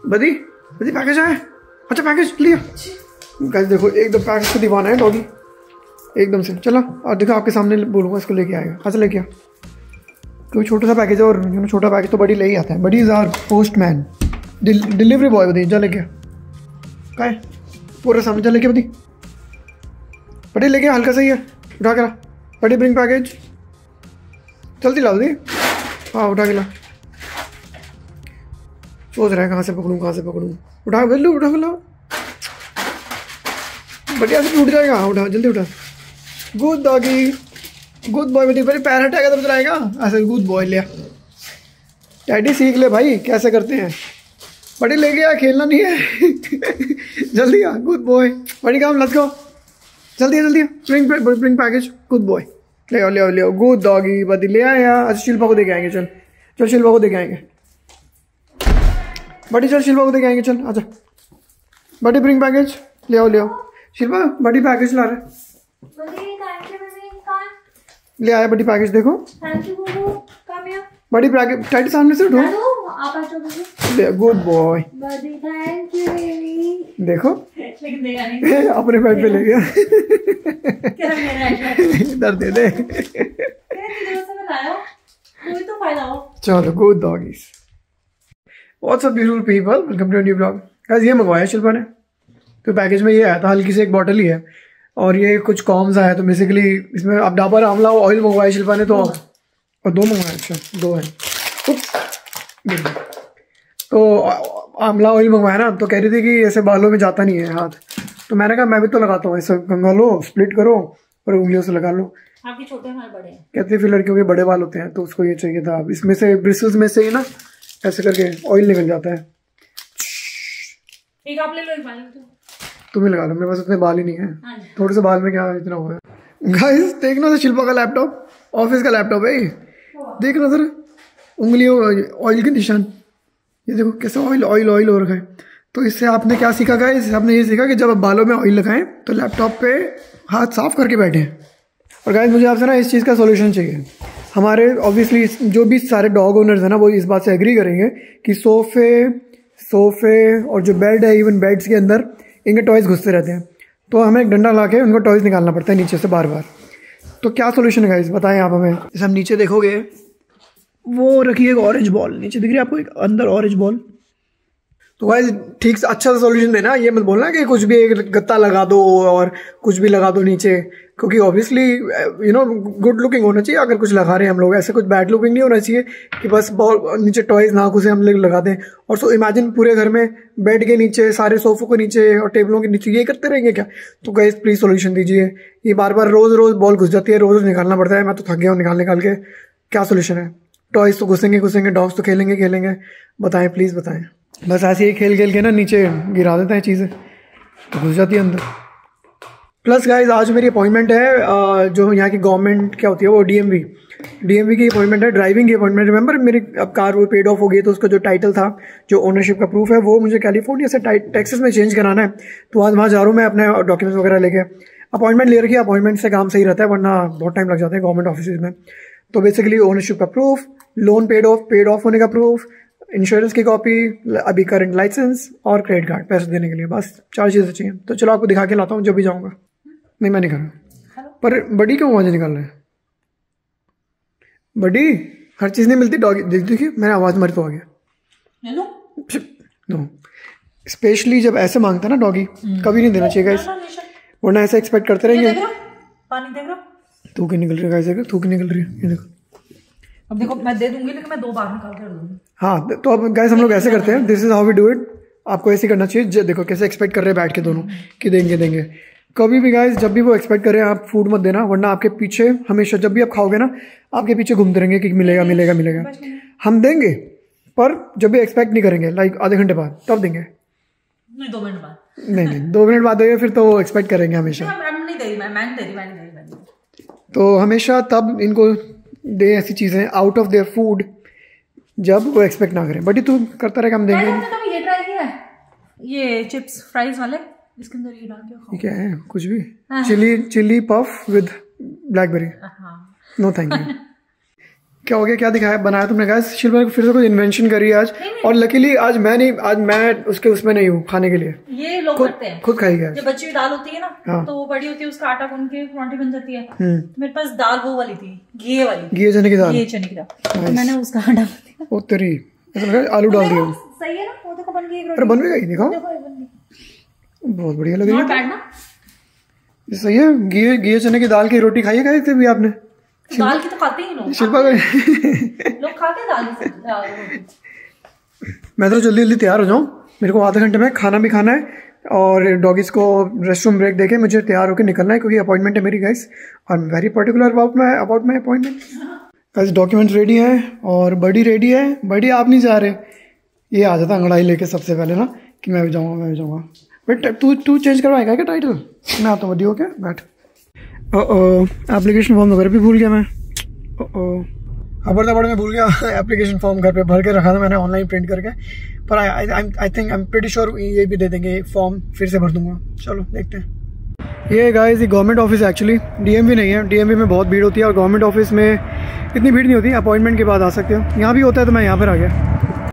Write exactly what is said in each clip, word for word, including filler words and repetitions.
बदी बदी पैकेज आया। अच्छा पैकेज लिया गाइस, देखो एकदम पैकेज को दीवाना है डॉगी एकदम से। चलो और देखो आपके सामने बोलूँगा इसको लेके आएगा। अच्छा लेके आ, क्योंकि छोटा सा पैकेज है और यू नो छोटा पैकेज तो बड़ी ले ही आता है। Buddy is our post man delivery boy. Buddy जा लेके क्या है पूरा सामने, जा लेके बदी बड़ी लेके हल्का सही है उठा के ला। बड़ी ब्रिंग पैकेज जल्दी ला बदी। हाँ उठा के ला। सोच रहा है कहाँ से पकड़ूँ कहाँ से पकड़ूँ। उठा के लो उठा के ला। बढ़िया से टूट जाएगा। हाँ उठा जल्दी उठा। Good doggy good boy. बेटी पहले पैर हटाएगा तब तो आएगा ऐसे। गुड बॉय लिया। डैडी सीख ले भाई कैसे करते हैं। बड़ी ले गया खेलना नहीं है जल्दी आ। गुड बॉय बड़ी काम लेट्स गो। जल्दी है जल्दी bring bring package. Good boy ले आओ ले आओ ले आओ। गुड डॉगी बदी ले आया। अच्छा शिल्पा को देके आएंगे। चल चल शिल्पा को देके आएंगे। बड़ी चल शिल्पा को देके आएंगे। चल आजा बड़ी ब्रिंग पैकेज ले आओ ले आओ। शिल्पा बड़ी पैकेज ला रहे ले आया। बड़ी पैकेज देखो। बड़ी पैकेज टाइट सामने से उठो। गुड बॉय देखो अपने पैर पे ले गया इधर दे दे। चलो good doggies. What's up beautiful people, welcome to a new blog. Guys ये मंगवाया शिल्पा ने, तो पैकेज में ये आया था हल्की से एक बॉटल ही है और ये कुछ कॉम्स आया। तो बेसिकली इसमें अब डाबर आंवला ऑयल मंगवाया शिल्पा ने। तो और दो मंगवाया। अच्छा दो है। तो आंवला ऑयल मंगवाया ना, तो कह रही थी कि ऐसे बालों में जाता नहीं है हाथ। तो मैंने कहा मैं भी तो लगाता हूँ ऐसे, कंगा लो स्प्लिट करो और उंगलियों से लगा लो। आपके छोटे हमारे बड़े हैं। कहते फिर लड़कियों के बड़े बाल होते हैं तो उसको ये चाहिए था। अब इसमें से ब्रिसल्स में से ही ना ऐसे करके ऑयल निकल जाता है। एक आप ले लो एक बाल तुम्हें लगा लो, मेरे पास उतने बाल ही नहीं है। थोड़े से बाल में क्या इतना हुआ है। गाइस देखना तो शिल्पा का लैपटॉप, ऑफिस का लैपटॉप है। देखना जरा उंगलियों ऑयल के निशान, ये देखो कैसे ऑयल ऑयल ऑयल हो रखा है। तो इससे आपने क्या सीखा गाइस? आपने ये सीखा कि जब आप बालों में ऑयल लगाएं तो लैपटॉप पे हाथ साफ करके बैठें। और गाइस मुझे आपसे ना इस चीज़ का सोल्यूशन चाहिए। हमारे ऑब्वियसली जो भी सारे डॉग ओनर्स हैं ना वो इस बात से एग्री करेंगे कि सोफे सोफे और जो बेड है, इवन बेड्स के अंदर इनके टॉयज़ घुसते रहते हैं। तो हमें एक डंडा ला के उनको टॉयज़ निकालना पड़ता है नीचे से बार बार। तो क्या सोल्यूशन है गाइस बताएं आप हमें। जैसे हम नीचे देखोगे वो रखी है एक ऑरेंज बॉल, नीचे दिख रही है आपको एक अंदर ऑरेंज बॉल। तो गाइस ठीक से अच्छा सा सोल्यूशन देना, ये मत बोलना कि कुछ भी एक गत्ता लगा दो और कुछ भी लगा दो नीचे, क्योंकि obviously you know good looking होना चाहिए अगर कुछ लगा रहे हैं हम लोग। ऐसे कुछ बैड लुकिंग नहीं होना चाहिए कि बस बहुत नीचे टॉयज ना घुसे हम लोग लगा दें। और सो इमेजिन पूरे घर में बेड के नीचे, सारे सोफों के नीचे और टेबलों के नीचे ये करते रहेंगे क्या? तो गाइस प्लीज सोल्यूशन दीजिए। ये बार बार रोज रोज बॉल घुस जाती है, रोज रोज निकालना पड़ता है। मैं तो थक गया हूँ निकाल निकाल के। क्या सोल्यूशन है? टॉयज तो घुसेंगे घुसेंगे, डॉग्स तो खेलेंगे खेलेंगे। बताएं प्लीज बताएं। बस ऐसे ही खेल खेल के ना नीचे गिरा देते हैं चीज़ें तो घुस जाती है अंदर। प्लस गाइस आज मेरी अपॉइंटमेंट है, जो यहाँ की गवर्नमेंट क्या होती है वो डीएमवी डीएमवी की अपॉइंटमेंट है, ड्राइविंग की अपॉइंटमेंट। रिमेंबर मेरी अब कार वो पेड ऑफ हो गई तो उसका जो टाइटल था, जो ओनरशिप का प्रूफ है, वो मुझे कैलिफोर्निया से टेक्सास में चेंज कराना है। तो आज वहाँ जा रहा हूँ मैं अपने डॉक्यूमेंट्स वगैरह लेके। अपॉइंटमेंट ले रखी है, अपॉइंटमेंट से काम सही रहता है, वरना बहुत टाइम लग जाता है गवर्नमेंट ऑफिस में। तो बेसिकली ओनरशिप का proof, loan paid off paid off होने का प्रूफ, इंश्योरेंस की कॉपी, अभी करंट लाइसेंस और क्रेडिट कार्ड पैसे देने के लिए, बस चार चीज़ें चाहिए। तो चलो आपको दिखा के लाता हूँ जब भी जाऊँगा। नहीं मैं नहीं कर रहा। पर बड़ी क्यों आवाज़ निकाल रहा है? बड़ी हर चीज़ नहीं मिलती डॉगी। देख देखिए मैंने आवाज़ मारी तो आ गया। नो स्पेशली जब ऐसे मांगता है ना डॉगी, कभी नहीं देना चाहिए गाइस, वरना ऐसा एक्सपेक्ट करते रहेंगे। पानी देख रहा थूक के निकल रही है गाइस, थूक निकल रही है। ये देखो अब देखो मैं दे दूंगी लेकिन मैं दो बार निकाल कर दूंगी। हाँ तो अब गाइस हम लोग ऐसे करते हैं, this is how we do it. आपको ऐसे करना चाहिए। देखो कैसे एक्सपेक्ट कर रहे हैं बैठ के दोनों कि देंगे देंगे। कभी भी गाइस जब भी वो एक्सपेक्ट करें आप फूड मत देना, वरना आपके पीछे हमेशा जब भी आप खाओगे ना आपके पीछे घूमते रहेंगे कि मिलेगा मिलेगा मिलेगा। हम देंगे पर जब भी एक्सपेक्ट नहीं करेंगे, लाइक आधे घंटे बाद तब देंगे। नहीं दो मिनट बाद नहीं नहीं दो मिनट बाद देंगे, फिर तो वो एक्सपेक्ट करेंगे हमेशा। नहीं दे रही मैं मैं दे रही मैं दे रही। तो हमेशा तब इनको दे ऐसी चीज़ें आउट ऑफ देयर फूड जब वो एक्सपेक्ट ना करें। बट तू करता रहेगा हम देंगे। ये ट्राई किया है ये चिप्स फ्राइज वाले, इसके अंदर ये डाल के खाओ। क्या है? कुछ भी chilli chilli puff with blackberry. No thank you. क्या हो गया, क्या दिखाया बनाया तुमने? गाइस शिल्पा ने फिर से कुछ इन्वेंशन करी है आज। नहीं, नहीं। और लकीली आज मैं नहीं, आज मैं उसके उसमें नहीं हूँ खाने के लिए। ये लोग करते हैं, खुद खाई गया। जब बच्ची की दाल होती है ना, हाँ। तो वो बड़ी होती है, उसका आटा गूंद के परांठे बन जाती है। मेरे पास दाल वो वाली थी, घी वाली, घी चने की दाल, घी चने की दाल, मैंने उसका आटा ओ तेरी आलू डाल दिया। सही है ना, वो देखो बन गई। अरे बन गई, दिखाओ, बहुत बढ़िया लग रही है। सही है। घी घी चने की दाल की रोटी खाई है क्या थे भी आपने? दाल की तो खाते ही लोग, शिल्पा लोग खाते हैं दाल की। मैं तो जल्दी जल्दी तैयार हो जाऊँ, मेरे को आधे घंटे में खाना भी खाना है और डॉगीज को रेस्टरूम ब्रेक देके मुझे तैयार होकर निकलना है क्योंकि अपॉइंटमेंट है मेरी गाइस। और very particular about my about my appointment. Guys documents ready है और बड़ी रेडी है। बड़ी आप नहीं जा रहे, ये आ जाता अंगड़ाई लेके सबसे पहले ना कि मैं भी जाऊँगा मैं भी जाऊँगा। बट तू तू चेंज करवाएगा क्या टाइटल? मैं आता हूँ, हो क्या? बैठ। ओ एप्लीकेशन फॉर्म तो घर पे भूल गया मैं। ओ खबर दबड़ में भूल गया एप्लीकेशन फॉर्म घर पे भर के रखा था मैंने ऑनलाइन प्रिंट करके। पर I I think I am pretty sure ये भी दे देंगे फॉर्म, फिर से भर दूंगा। चलो देखते हैं। ये गाइस ये गवर्नमेंट ऑफिस एक्चुअली डीएमवी नहीं है। डीएमवी में बहुत भीड़ होती है और गवर्नमेंट ऑफिस में इतनी भीड़ नहीं होती, अपॉइंटमेंट के बाद आ सकते हो। यहाँ भी होता है तो मैं यहाँ पर आ गया।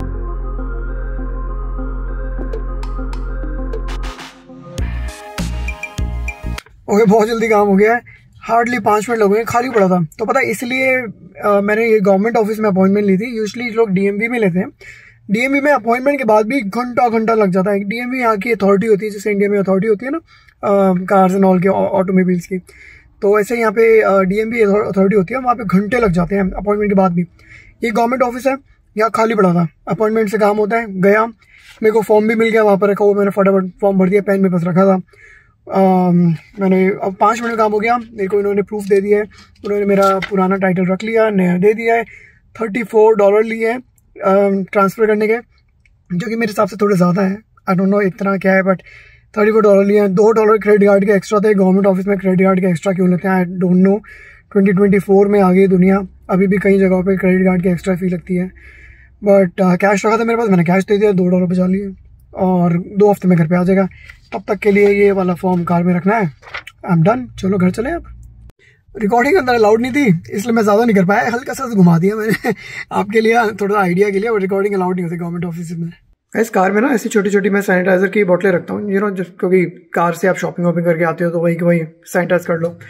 ओके बहुत जल्दी काम हो गया है, हार्डली पाँच मिनट लगे, खाली पड़ा था तो पता है इसलिए आ, मैंने ये गवर्नमेंट ऑफिस में अपॉइंटमेंट ली थी। यूजुअली लोग डीएमवी में लेते हैं। डीएमवी में अपॉइंटमेंट के बाद भी घंटा घंटा लग जाता है। डीएमवी यहाँ की अथॉरिटी होती है, जैसे इंडिया में अथॉरिटी होती है ना कार्स एंड ऑल के ऑटोमोबाइल्स की, तो ऐसे यहाँ पे डीएमवी अथॉरिटी होती है, वहाँ पे घंटे लग जाते हैं अपॉइंटमेंट के बाद भी। ये गवर्नमेंट ऑफिस है, यहाँ खाली पड़ा था, अपॉइंटमेंट से काम होता है। गया, मेरे को फॉर्म भी मिल गया वहाँ पर रखा हुआ, मैंने फटाफट फॉर्म भर दिया, पेन मेरे पास रखा था। Uh, मैंने अब पाँच मिनट काम हो गया, मेरे को इन्होंने प्रूफ दे दिया है, उन्होंने मेरा पुराना टाइटल रख लिया, नया दे दिया है। थर्टी फोर डॉलर लिए हैं ट्रांसफ़र करने के, जो कि मेरे हिसाब से थोड़े ज़्यादा है। आई डोंट नो इतना क्या है, बट थर्टी फोर डॉलर लिए हैं। दो डॉलर क्रेडिट कार्ड के एक्स्ट्रा थे। गवर्नमेंट ऑफिस में क्रेडिट कार्ड के एक्स्ट्रा क्यों लेते हैं I don't know. Twenty twenty four में आ गई दुनिया, अभी भी कई जगहों पर क्रेडिट कार्ड की एक्स्ट्रा फी लगती है। बट कैश रखा था मेरे पास, मैंने कैश दे दिया, दो डॉलर बचा लिए और दो हफ्ते में घर पे आ जाएगा। तब तक के लिए ये वाला फॉर्म कार में रखना है। आई एम डन, चलो घर चले। अब रिकॉर्डिंग अंदर अलाउड नहीं थी इसलिए मैं ज़्यादा नहीं कर पाया, हल्का सा घुमा दिया मैंने आपके लिए, थोड़ा आइडिया के लिए। और रिकॉर्डिंग अलाउड नहीं होती गवर्नमेंट ऑफिस में। इस कार में ना ऐसी छोटी छोटी मैं सैनिटाइजर की बोतलें रखता हूँ, यू नो, क्योंकि कार से आप शॉपिंग वॉपिंग करके आते हो तो वही वही सैनिटाइज कर लो।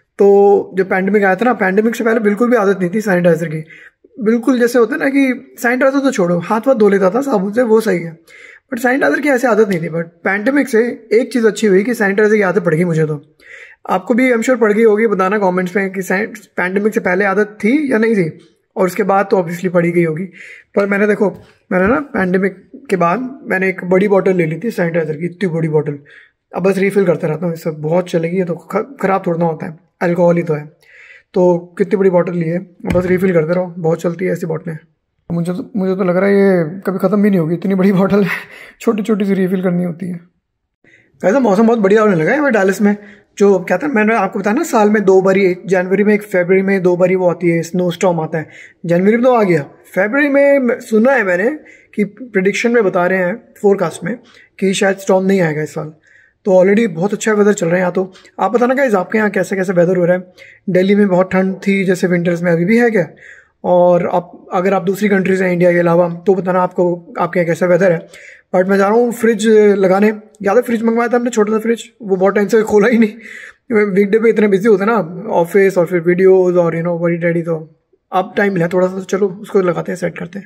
तो जो पैंडेमिक आया था ना, पैंडेमिक से पहले बिल्कुल भी आदत नहीं थी सैनिटाइजर की। बिल्कुल जैसे होता है ना कि सैनिटाइजर तो छोड़ो, हाथ वाथ धो लेता था साबुन से, वो सही है, बट सैनिटाइजर की ऐसी आदत नहीं थी। बट पैंडेमिक से एक चीज़ अच्छी हुई कि सैनिटाइजर की आदत पड़ गई मुझे। तो आपको भी आई एम श्योर पड़ गई होगी, बताना कमेंट्स में कि पैंडेमिक से पहले आदत थी या नहीं थी, और उसके बाद तो ऑब्वियसली पड़ी गई होगी। पर मैंने देखो, मैंने ना पैंडेमिक के बाद मैंने एक बड़ी बॉटल ले ली थी सैनिटाइजर की, इतनी बड़ी बॉटल। अब बस रिफिल करते रहता हूँ, इससे बहुत चलेगी। ये तो खराब थोड़ा ना होता है, अल्कोहल ही तो है। तो कितनी बड़ी बॉटल ली है, बस रिफिल करते रहो, बहुत चलती है ऐसी बॉटलें। मुझे तो मुझे तो लग रहा है ये कभी ख़त्म भी नहीं होगी, इतनी बड़ी बॉटल है, छोटी छोटी सी रिफिल करनी होती है। कैसा मौसम बहुत बढ़िया होने लगा है यहाँ डालस में। जो कहते हैं, मैंने आपको बताया ना, साल में दो बारी, एक जनवरी में एक फरवरी में दो बारी वो आती है, स्नो स्टॉर्म आता है। जनवरी में तो आ गया, फरवरी में सुना है मैंने कि प्रिडिक्शन में बता रहे हैं फोरकास्ट में कि शायद स्टॉर्म नहीं आएगा इस साल। तो ऑलरेडी बहुत अच्छा वेदर चल रहा है यहाँ। तो आप बताना गाइस आपके यहाँ कैसे कैसे वेदर हो रहा है। दिल्ली में बहुत ठंड थी जैसे विंटर्स में, अभी भी है क्या? और आप अगर आप दूसरी कंट्रीज हैं इंडिया के अलावा तो बताना आपको आपके यहाँ कैसा वेदर है। बट मैं जा रहा हूँ फ्रिज लगाने, याद है फ्रिज मंगवाया था हमने, छोटा सा फ्रिज, वो बहुत टाइम से खोला ही नहीं। वीकडे पे इतने बिजी होते हैं ना, ऑफिस और फिर वीडियोज़ और यू नो वरी रेडी, तो अब टाइम मिला थोड़ा सा, तो चलो उसको लगाते हैं, सेट करते हैं।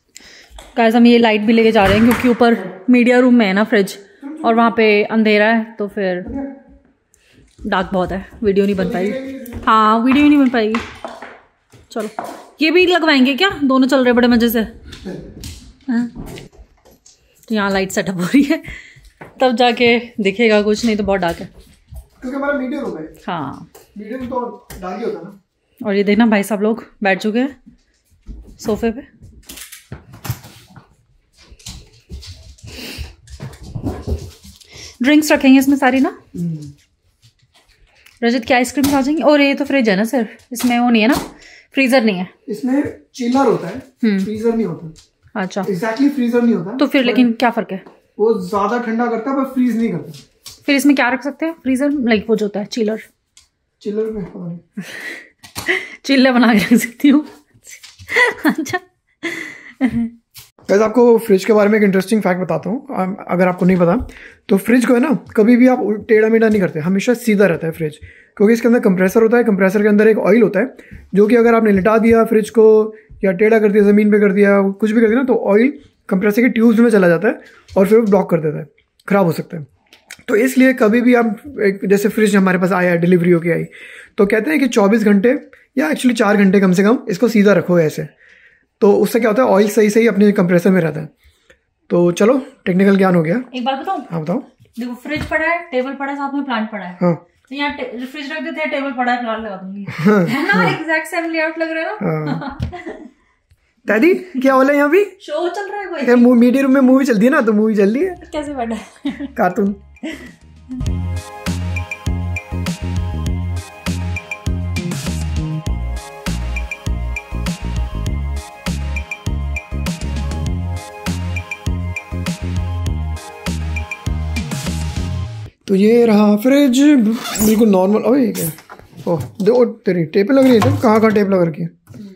गाइस हम ये लाइट भी लेके जा रहे हैं क्योंकि ऊपर मीडिया रूम में है ना फ्रिज, और वहाँ पे अंधेरा है तो फिर डार्क बहुत है, वीडियो नहीं बन पाएगी। हाँ वीडियो नहीं बन पाएगी। चलो ये भी लगवाएंगे क्या? दोनों चल रहे बड़े मजे से। हाँ तो यहाँ लाइट सेटअप हो रही है, तब जाके दिखेगा कुछ, नहीं तो बहुत डार्क है क्योंकि हमारा मीडियम रूम है। हाँ मीडियम तो डार्क ही होता है ना। और ये देखना भाई साहब लोग बैठ चुके हैं सोफे पे। ड्रिंक्स रखेंगे इसमें सारी ना। रजत की आइसक्रीम आ जाएंगी। और ये तो फ्रिज है ना सिर्फ, इसमें वो नहीं है ना, फ्रीजर नहीं है इसमें, चिलर होता है, फ्रीजर नहीं होता। अच्छा एग्जैक्टली फ्रीजर नहीं होता। तो फिर लेकिन क्या फर्क है? वो ज्यादा ठंडा करता है पर फ्रीज नहीं करता। फिर इसमें क्या रख सकते हैं? फ्रीजर लाइक वो जो होता है चिलर। चिलर में पता नहीं चिल्ले बना के रख सकती हूँ। अच्छा वैसे आपको फ्रिज के बारे में एक इंटरेस्टिंग फैक्ट बताता हूँ, अगर आपको नहीं पता तो फ्रिज को है ना कभी भी आप टेढ़ा मेढ़ा नहीं करते, हमेशा सीधा रहता है फ्रिज, क्योंकि इसके अंदर कंप्रेसर होता है। कंप्रेसर के अंदर एक ऑयल होता है जो कि अगर आपने लिटा दिया फ्रिज को या टेढ़ा कर दिया, ज़मीन पे कर दिया, कुछ भी कर दिया ना, तो ऑयल कंप्रेसर के ट्यूब्स में चला जाता है और फिर वो ब्लॉक कर देता है, ख़राब हो सकता है। तो इसलिए कभी भी आप एक जैसे फ्रिज हमारे पास आया, डिलीवरी होके आई, तो कहते हैं कि चौबीस घंटे या एक्चुअली चार घंटे कम से कम इसको सीधा रखो ऐसे, तो उससे क्या होता है ऑयल सही सही अपने कंप्रेसर में रहता है। तो चलो टेक्निकल ज्ञान हो गया। एक बात बताओ। हाँ बताओ। देखो फ्रिज पड़ा है, टेबल पड़ा है, साथ में प्लांट पड़ा है। हाँ। तो यहाँ फ्रिज रख देते हैं, टेबल पड़ा है, प्लांट लगा दूंगी। हाँ। है ना, एग्जैक्ट सेम लेआउट लग रहा है ना। दादी क्या हो रहा है यहाँ भी? शो चल रहा है कोई। मीडिया रूम में मूवी चलती है ना, तो मूवी चल रही है। कैसे बना है? कार्टून। तो ये रहा फ्रिज, बिल्कुल नॉर्मल। ओए ये क्या? ओह दो तेरी टेप लग रही है, कहाँ कहाँ टेप लग रखी है?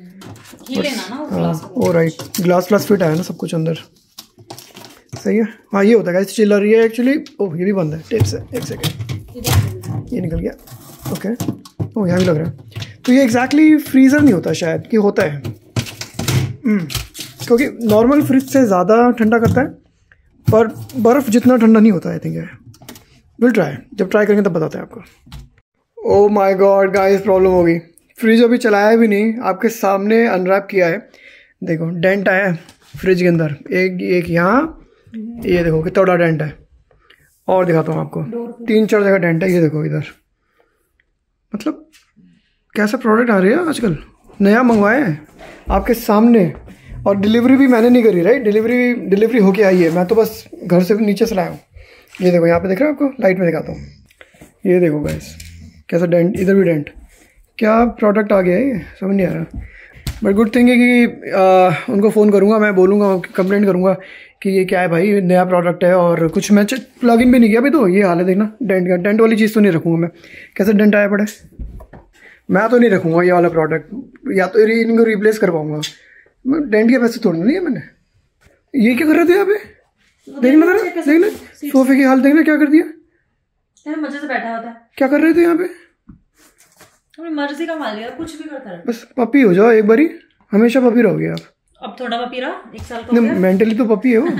Oh right, glass glass fit आया ना सब कुछ अंदर, सही है। हाँ ये होता है गाइस, चिल रही है एक्चुअली। ओह ये भी बंद है टेप से, एक सेकेंड, ये निकल गया। ओके ओह यहाँ भी लग रहा है। तो ये एग्जैक्टली फ्रीज़र नहीं होता शायद, कि होता है क्योंकि नॉर्मल फ्रिज से ज़्यादा ठंडा करता है, पर बर्फ़ जितना ठंडा नहीं होता आई थिंक है। विल ट्राई, जब ट्राई करेंगे तब बताते हैं आपको। Oh my God guys, problem हो गई। फ्रिज अभी चलाया भी नहीं, आपके सामने अनरैप किया है, देखो डेंट आया है फ्रिज के अंदर, एक एक यहाँ, ये देखो कितना बड़ा डेंट है। और दिखाता हूँ आपको, तीन चार जगह डेंट है, ये देखो इधर। मतलब कैसा प्रोडक्ट आ रही है आजकल, नया मंगवाया है आपके सामने, और डिलीवरी भी मैंने नहीं करी, राइट? डिलीवरी डिलीवरी होके आई है, मैं तो बस घर से नीचे से लाया हूँ। ये देखो यहाँ पे दिख रहा है आपको, लाइट में दिखाता हूँ, ये देखो गाइस कैसा डेंट, इधर भी डेंट। क्या प्रोडक्ट आ गया है ये, समझ नहीं आ रहा। बट गुड थिंग है कि आ, उनको फ़ोन करूँगा, मैं बोलूँगा, कंप्लेंट करूँगा कि ये क्या है भाई, नया प्रोडक्ट है और कुछ मैं प्लग इन भी नहीं किया अभी। तो ये हाल है देखना, डेंट का। डेंट वाली चीज़ तो नहीं रखूँगा मैं, कैसे डेंट आया पड़े, मैं तो नहीं रखूँगा ये वाला प्रोडक्ट, या तो इनको रिप्लेस करवाऊँगा। डेंट के पैसे तोड़ने नहीं है मैंने। ये क्या कर रहे थे यहाँ पे, देखना जरा, देखना सोफे की हाल, देखना क्या कर दिया। मजे से बैठा होता है, क्या कर रहे थे यहाँ पे? अपनी मर्जी का मालिक है, कुछ भी करता है। बस पपी हो जाओ एक बारी, हमेशा पपी रहोगे आप। अब थोड़ा पपी रहा, एक साल का हो गया। मेंटली तो पपी है वो।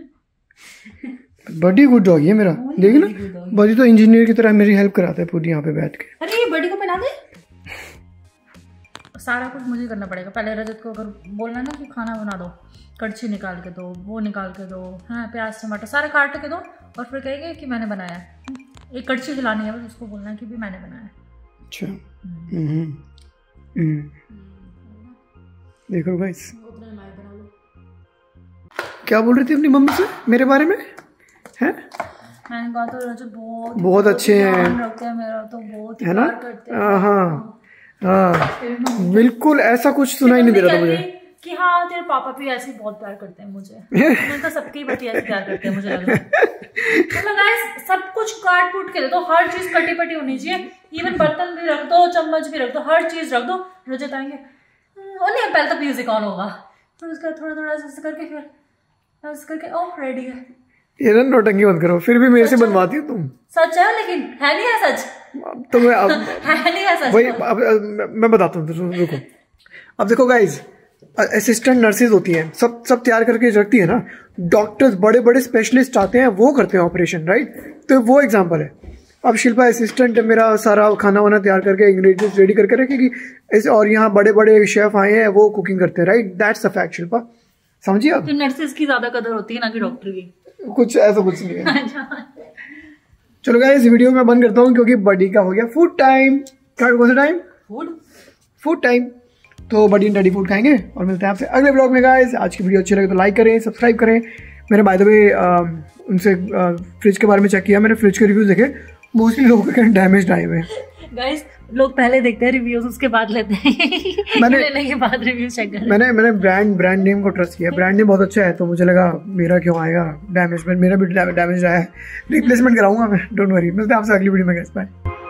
बड़ी गुड डॉग है मेरा, देखना बड़ी तो इंजीनियर की तरह मेरी हेल्प कराता है पूरी यहाँ पे बैठ के। अरे ये बड़ी को पहना दे, सारा कुछ मुझे करना पड़ेगा। पहले रजत को अगर बोलना ना कि खाना बना दो, कड़छी निकाल के दो, वो निकाल के दो, हाँ प्याज टमाटर सारे काट के दो, और फिर कहेंगे कि मैंने बनाया। एक कड़छी खिलानी है बस, उसको बोलना है कि भी मैंने बनाया। अच्छा देखो गाइस, क्या बोल रही थी अपनी मम्मी से मेरे बारे में, हैं? मैंने कहा तो रजत बहुत बहुत अच्छे हैं, मेरा तो बहुत है ना। हाँ हाँ बिल्कुल, ऐसा कुछ सुनाई नहीं दे रहा था मुझे कि हाँ तेरे पापा भी ऐसे बहुत प्यार करते हैं मुझे। मैंने कहा सबके बच्चे ऐसे प्यार करते हैं मुझे लग रहा है। तो गाइस सब कुछ काट कूट के दे दो, हर चीज कटी पटी होनी चाहिए, इवन बर्तन भी रख दो, चम्मच भी रख दो, हर चीज रख दो। रजत आएंगे और नहीं, पहले तो म्यूजिक ऑन होगा, फिर उसका थोड़ा थोड़ा ऐसे करके, फिर ऐसे करके ओह रेडी है। ये ना नौटंकी मत करो, फिर भी मेरे से बनवाती हो तुम। सच है, लेकिन है नहीं है सच तो मैं अब है नहीं है सच वही अब, अब मैं बताता हूँ, रुको। अब देखो गाइज, असिस्टेंट नर्सेज होती हैं, सब सब तैयार करके रखती है ना। डॉक्टर्स बड़े बड़े स्पेशलिस्ट आते हैं, वो करते हैं ऑपरेशन, राइट? तो वो एग्जांपल है। अब शिल्पा असिस्टेंट मेरा सारा खाना वाना तैयार करके इंग्रेडिएंट्स रेडी करके रखेगी, और यहाँ बड़े बड़े शेफ आए हैं, वो कुकिंग करते हैं, right? That's a fact Shilpa, समझिए आप। तो नर्सेज की ज्यादा कदर होती है ना कि डॉक्टर की, कुछ ऐसा कुछ नहीं है। चलो गाइस, इस वीडियो में बंद करता हूँ क्योंकि बडी का हो गया फूड टाइम। क्या कौन सा टाइम? Food food time. तो बडी डैडी फूड खाएंगे और मिलते हैं आपसे अगले ब्लॉग में गाइस। आज की वीडियो अच्छी लगे तो लाइक करें, सब्सक्राइब करें। मैंने बाय द वे उनसे फ्रिज के बारे में चेक किया, मैंने फ्रिज के रिव्यूज देखे, मोस्टली लोगों के डैमेज आए हुए हैं। गाइस लोग पहले देखते हैं रिव्यूज, उसके बाद लेते हैं। मैंने लेने के बाद रिव्यूज चेक कर मैंने मैंने ब्रांड ब्रांड नेम को ट्रस्ट किया, ब्रांड नेम बहुत अच्छा है, तो मुझे लगा मेरा क्यों आएगा डैमेज, मेरा भी डैमेज आया है, रिप्लेसमेंट कराऊंगा मैं, डोंट वरी। मिलते हैं आपसे अगली वीडियो में गाइस, बाय।